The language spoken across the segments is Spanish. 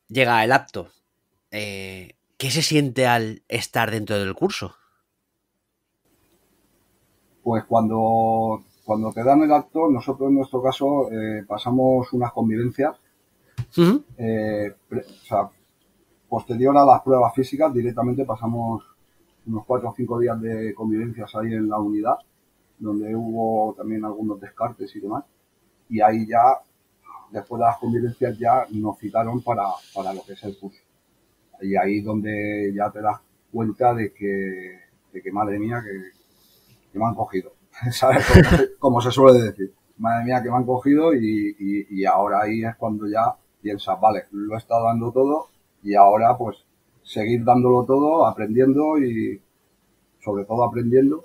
llega el apto. ¿Qué se siente al estar dentro del curso? Pues cuando te dan el acto, nosotros en nuestro caso pasamos unas convivencias, Uh -huh. o sea, posterior a las pruebas físicas, directamente pasamos unos 4 o 5 días de convivencias ahí en la unidad, donde hubo también algunos descartes y demás. Y ahí ya, después de las convivencias, ya nos citaron para lo que es el curso. Y ahí donde ya te das cuenta de que madre mía, que me han cogido. ¿Sabes? Como se suele decir. Madre mía, que me han cogido y ahora ahí es cuando ya piensas, vale, lo he estado dando todo y ahora pues seguir dándolo todo, aprendiendo y sobre todo aprendiendo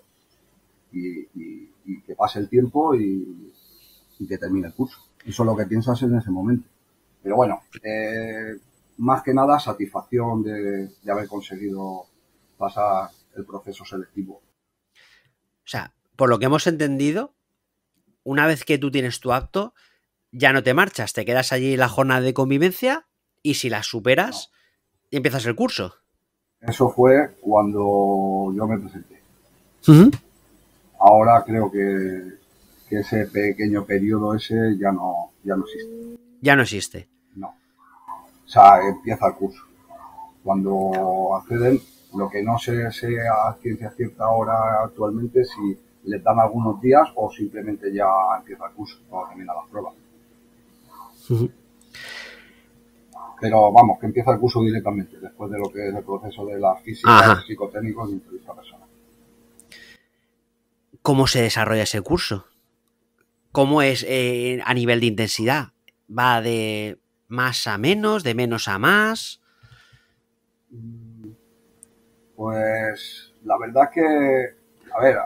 y que pase el tiempo y que termine el curso. Eso es lo que piensas en ese momento. Pero bueno, más que nada satisfacción de haber conseguido pasar el proceso selectivo. O sea, por lo que hemos entendido, una vez que tú tienes tu acto, ya no te marchas, te quedas allí la jornada de convivencia y si la No. superas, empiezas el curso. Eso fue cuando yo me presenté. Uh -huh. Ahora creo que ese pequeño periodo ese ya no existe. Ya no existe. No. O sea, empieza el curso. Cuando acceden, lo que no sé a ciencia cierta ahora actualmente si les dan algunos días o simplemente ya empieza el curso cuando termina las pruebas. Uh -huh. Pero vamos, que empieza el curso directamente, después de lo que es el proceso de las físicas, Ajá. psicotécnicos y entrevista personal. ¿Cómo se desarrolla ese curso? ¿Cómo es a nivel de intensidad? ¿Va de más a menos, de menos a más? Pues la verdad que, a ver,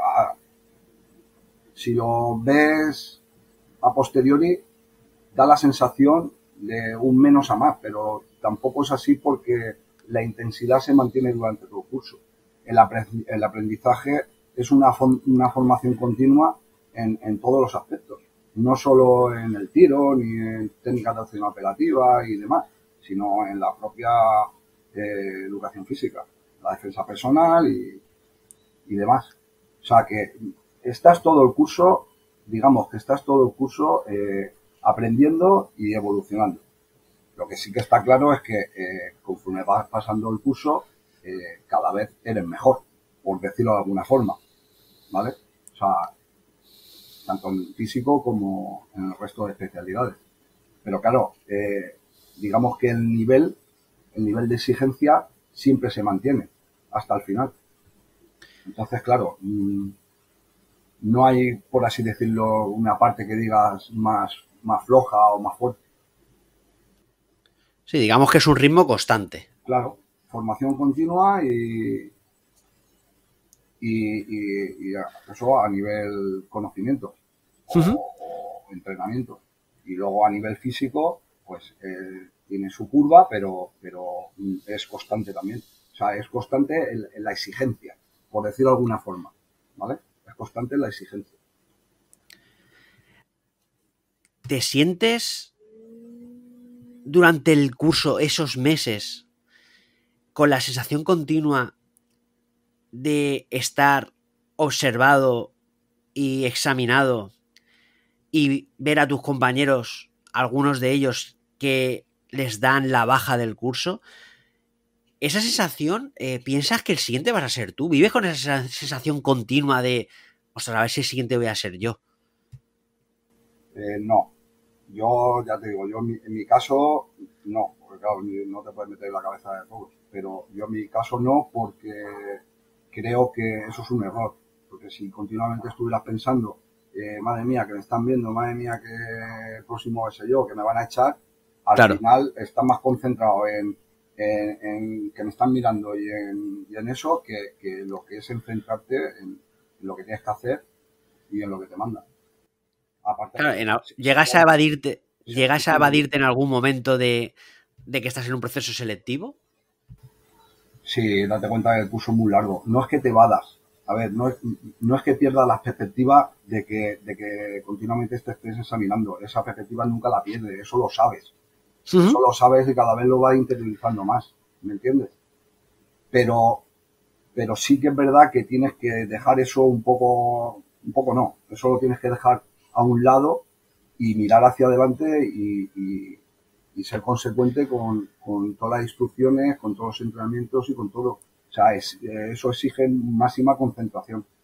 si lo ves a posteriori, da la sensación de un menos a más, pero tampoco es así porque la intensidad se mantiene durante todo el curso. El aprendizaje es una formación continua en todos los aspectos, no solo en el tiro ni en técnicas de acción operativa y demás, sino en la propia educación física, la defensa personal y demás. O sea que estás todo el curso, digamos que estás todo el curso aprendiendo y evolucionando. Lo que sí que está claro es que conforme vas pasando el curso, cada vez eres mejor, por decirlo de alguna forma, ¿vale? O sea, tanto en físico como en el resto de especialidades. Pero claro, digamos que el nivel de exigencia siempre se mantiene hasta el final. Entonces, claro, no hay, por así decirlo, una parte que digas más floja o más fuerte. Sí, digamos que es un ritmo constante. Claro, formación continua y eso a nivel conocimiento Uh -huh. o entrenamiento. Y luego a nivel físico, pues tiene su curva, pero es constante también. O sea, es constante en la exigencia, por decirlo de alguna forma, ¿vale? Es constante en la exigencia. ¿Te sientes durante el curso, esos meses, con la sensación continua de estar observado y examinado y ver a tus compañeros, algunos de ellos que les dan la baja del curso? Esa sensación, ¿piensas que el siguiente vas a ser tú? ¿Vives con esa sensación continua de, ostras, a ver si el siguiente voy a ser yo? No, yo ya te digo, yo en mi caso no, porque claro, no te puedes meter en la cabeza de todos, pero yo en mi caso no, porque creo que eso es un error, porque si continuamente estuvieras pensando, madre mía, que me están viendo, madre mía, que el próximo es yo, que me van a echar, al Claro. final estás más concentrado en que me están mirando y en eso que lo que es enfrentarte en lo que tienes que hacer y en lo que te mandan. Aparte Claro, que llegas a según evadirte, se llegas a exige un evadirte en algún momento de que estás en un proceso selectivo. Sí, date cuenta que el curso es muy largo. No es que te vadas. A ver, no es que pierdas la perspectiva de que continuamente te estés examinando. Esa perspectiva nunca la pierdes, eso lo sabes. Ujú. Eso lo sabes y cada vez lo vas interiorizando más, ¿me entiendes? Pero, pero sí que es verdad que tienes que dejar eso un poco no, eso lo tienes que dejar a un lado y mirar hacia adelante y ser consecuente con todas las instrucciones, con todos los entrenamientos y con todo. O sea, eso exige máxima concentración.